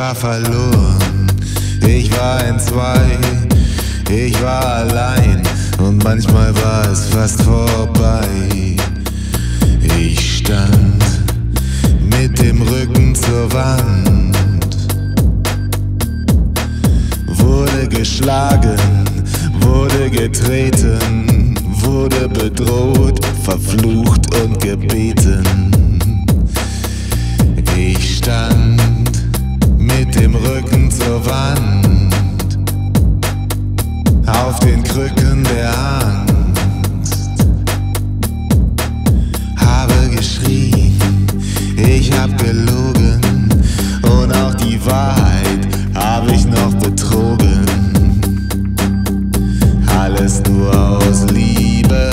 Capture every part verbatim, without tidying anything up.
war verloren, ich war entzwei, ich war allein und manchmal war es fast vorbei. Ich stand mit dem Rücken zur Wand, wurde geschlagen, wurde getreten, wurde bedroht, verflucht und gebeten. Ich stand mit dem Rücken zur Wand, auf den Krücken der Angst, habe geschrien, ich hab gelogen und auch die Wahrheit hab ich noch betrogen. Alles nur aus Liebe,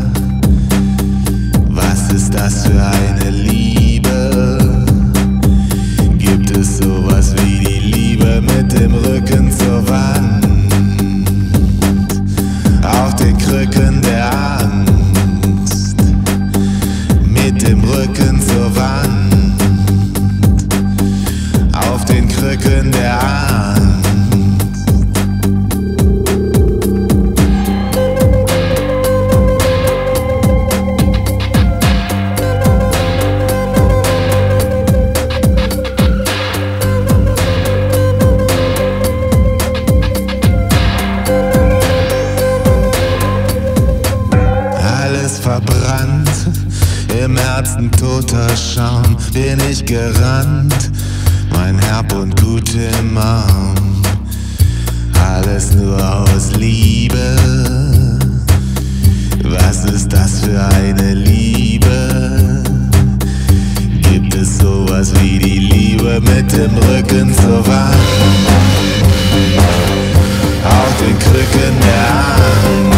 was ist das für eine Liebe? Gibt es sowas wie die Liebe mit dem Rücken zur Wand? Auf den Krücken der Angst, mit dem Rücken zur Wand, auf den Krücken der Angst. Verbrannt, im Herzen toter Schaum, bin ich gerannt, mein Herb und Gut im Arm. Alles nur aus Liebe, was ist das für eine Liebe? Gibt es sowas wie die Liebe mit dem Rücken zur Wand, auf den Krücken der Angst?